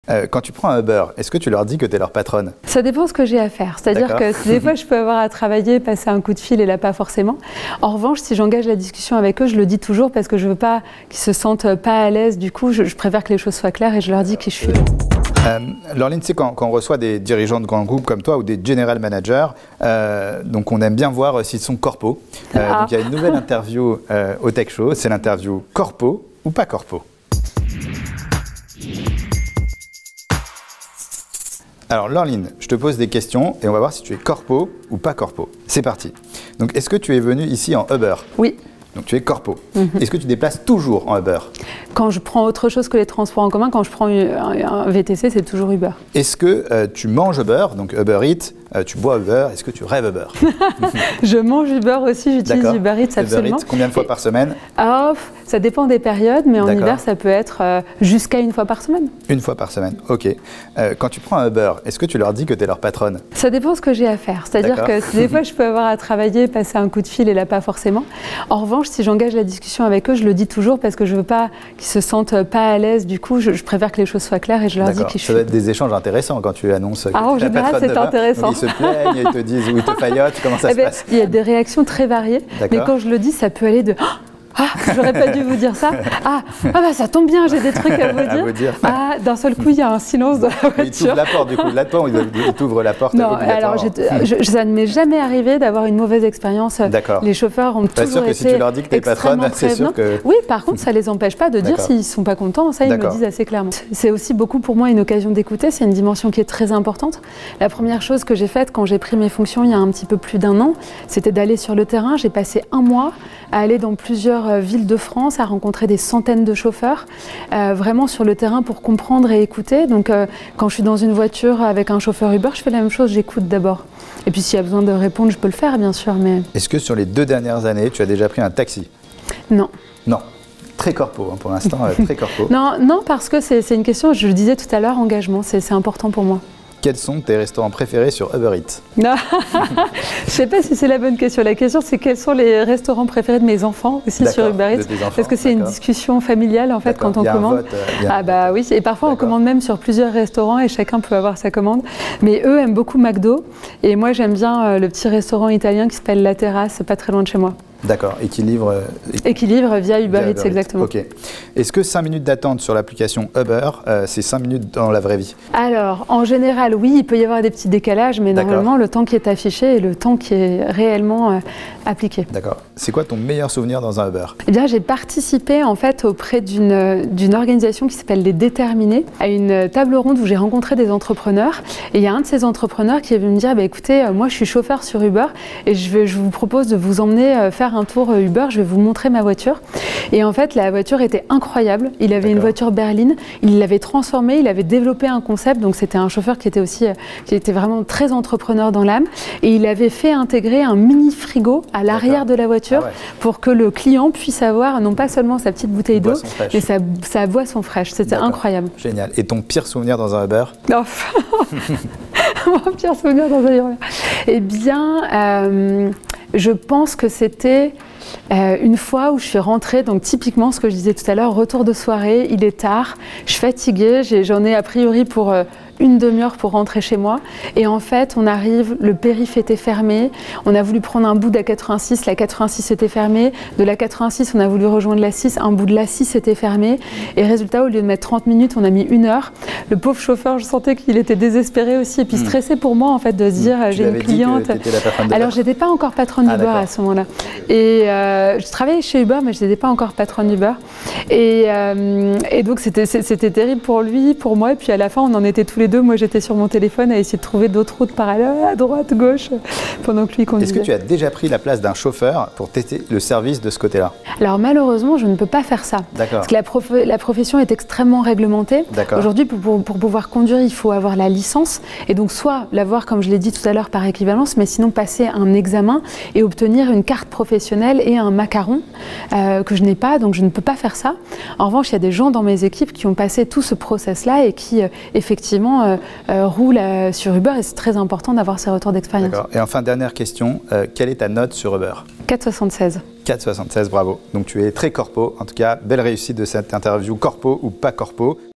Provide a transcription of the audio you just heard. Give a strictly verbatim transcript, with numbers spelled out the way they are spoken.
Euh, quand tu prends un Uber, est-ce que tu leur dis que tu es leur patronne? Ça dépend ce que j'ai à faire. C'est-à-dire que des fois, je peux avoir à travailler, passer un coup de fil et là, pas forcément. En revanche, si j'engage la discussion avec eux, je le dis toujours parce que je veux pas qu'ils se sentent pas à l'aise. Du coup, je, je préfère que les choses soient claires et je leur dis qui je suis. Euh, Laureline, tu sais, quand, quand on reçoit des dirigeants de grands groupes comme toi ou des general managers, euh, donc on aime bien voir euh, s'ils sont corpo. Euh, ah. Donc il y a une nouvelle interview euh, au Tech Show, c'est l'interview corpo ou pas corpo. Alors Laureline, je te pose des questions et on va voir si tu es corpo ou pas corpo. C'est parti. Donc est-ce que tu es venue ici en Uber? Oui. Donc tu es corpo. Mm-hmm. Est-ce que tu déplaces toujours en Uber? Quand je prends autre chose que les transports en commun, quand je prends un, un V T C, c'est toujours Uber. Est-ce que euh, tu manges Uber, donc Uber Eats, euh, tu bois Uber, est-ce que tu rêves Uber? Je mange Uber aussi, j'utilise Uber Eats absolument. Uber Eats, combien de fois par semaine? Ah, ça dépend des périodes, mais en hiver, ça peut être euh, jusqu'à une fois par semaine. Une fois par semaine, ok. Euh, quand tu prends un Uber, est-ce que tu leur dis que tu es leur patronne? Ça dépend ce que j'ai à faire. C'est-à-dire que des fois, je peux avoir à travailler, passer un coup de fil et là, pas forcément. En revanche, si j'engage la discussion avec eux, je le dis toujours parce que je veux pas qu'ils se sentent pas à l'aise. Du coup, je, je préfère que les choses soient claires et je leur dis qui je suis. Ça doit être des échanges intéressants quand tu annonces que ah, en général, c'est intéressant. Donc, ils se plaignent, ils te disent où ils te faillotent, comment ça eh se ben, passe? Il y a des réactions très variées, mais quand je le dis, ça peut aller de « Ah, j'aurais pas dû vous dire ça. Ah, ah bah ça tombe bien, j'ai des trucs à vous dire. à vous dire. Ah, d'un seul coup, il y a un silence dans la voiture. Il t'ouvre la porte, du coup. Là-dedans, il t'ouvre la porte. Non, alors, je, ça ne m'est jamais arrivé d'avoir une mauvaise expérience. Les chauffeurs ont toujours sûr que été si tu leur dis que tu es patronne, c'est sûr que... Oui, par contre, ça ne les empêche pas de dire s'ils ne sont pas contents. Ça, ils me le disent assez clairement. C'est aussi beaucoup pour moi une occasion d'écouter. C'est une dimension qui est très importante. La première chose que j'ai faite quand j'ai pris mes fonctions il y a un petit peu plus d'un an, c'était d'aller sur le terrain. J'ai passé un mois à aller dans plusieurs villes de France, à rencontrer des centaines de chauffeurs, euh, vraiment sur le terrain pour comprendre et écouter. Donc euh, quand je suis dans une voiture avec un chauffeur Uber, je fais la même chose, j'écoute d'abord. Et puis s'il y a besoin de répondre, je peux le faire bien sûr. Mais... Est-ce que sur les deux dernières années, tu as déjà pris un taxi? Non. Non. Très corpo, hein, pour l'instant, euh, très corpo. Non, non, parce que c'est une question, je le disais tout à l'heure, engagement, c'est important pour moi. Quels sont tes restaurants préférés sur Uber Eats? Non, je ne sais pas si c'est la bonne question. La question, c'est quels sont les restaurants préférés de mes enfants aussi sur Uber Eats? Parce que c'est une discussion familiale en fait quand on commande. Vote, euh, ah bah oui, et parfois on commande même sur plusieurs restaurants et chacun peut avoir sa commande. Mais eux aiment beaucoup McDo et moi j'aime bien euh, le petit restaurant italien qui s'appelle La Terrasse, pas très loin de chez moi. D'accord, et qui livre... Euh, et qui livre via Uber Eats, Uber Eats, exactement. Ok. Est-ce que cinq minutes d'attente sur l'application Uber, euh, c'est cinq minutes dans la vraie vie? Alors, en général, oui, il peut y avoir des petits décalages, mais normalement, le temps qui est affiché est le temps qui est réellement euh, appliqué. D'accord. C'est quoi ton meilleur souvenir dans un Uber? Eh bien, j'ai participé en fait auprès d'une d'une organisation qui s'appelle Les Déterminés, à une table ronde où j'ai rencontré des entrepreneurs. Et il y a un de ces entrepreneurs qui est venu me dire, bah, écoutez, moi je suis chauffeur sur Uber et je, vais, je vous propose de vous emmener faire un tour Uber, je vais vous montrer ma voiture. Et en fait, la voiture était incroyable. Il avait une voiture berline, il l'avait transformée, il avait développé un concept. Donc c'était un chauffeur qui était aussi, qui était vraiment très entrepreneur dans l'âme. Et il avait fait intégrer un mini frigo à l'arrière de la voiture ah ouais. pour que le client puisse avoir non pas seulement sa petite bouteille d'eau, mais sa, sa boisson fraîche. C'était incroyable. Génial. Et ton pire souvenir dans un Uber? Non. Mon pire souvenir dans un Uber. Eh bien, euh, je pense que c'était euh, une fois où je suis rentrée, donc typiquement ce que je disais tout à l'heure, retour de soirée, il est tard, je suis fatiguée, j'en ai, ai a priori pour euh, une demi-heure pour rentrer chez moi. Et en fait, on arrive, le périph' était fermé, on a voulu prendre un bout de la quatre-vingt-six, la quatre-vingt-six était fermée, de la quatre-vingt-six, on a voulu rejoindre la six, un bout de la six était fermé. Et résultat, au lieu de mettre trente minutes, on a mis une heure. Le pauvre chauffeur, je sentais qu'il était désespéré aussi, et puis stressé pour moi, en fait, de se dire, mmh. j'ai une cliente. Alors, j'étais pas encore patronne ah, d'Uber à ce moment-là. Et euh, je travaillais chez Uber, mais je n'étais pas encore patronne d'Uber. Et, euh, et donc, c'était terrible pour lui, pour moi. Et puis à la fin, on en était tous les deux. Moi, j'étais sur mon téléphone à essayer de trouver d'autres routes parallèles, à droite, gauche, pendant que lui conduisait. Est-ce que tu as déjà pris la place d'un chauffeur pour tester le service de ce côté-là? Alors, malheureusement, je ne peux pas faire ça. Parce que la, prof la profession est extrêmement réglementée. Aujourd'hui, pour, pour, pour pouvoir conduire, il faut avoir la licence. Et donc, soit l'avoir, comme je l'ai dit tout à l'heure, par équivalence, mais sinon passer un examen et obtenir une carte professionnelle et un macaron euh, que je n'ai pas. Donc, je ne peux pas faire ça. En revanche, il y a des gens dans mes équipes qui ont passé tout ce process-là et qui, euh, effectivement, euh, euh, roulent euh, sur Uber. Et c'est très important d'avoir ces retours d'expérience. D'accord. Et enfin, dernière question, euh, quelle est ta note sur Uber? quatre virgule soixante-seize. quatre virgule soixante-seize, bravo. Donc tu es très corpo. En tout cas, belle réussite de cette interview corpo ou pas corpo.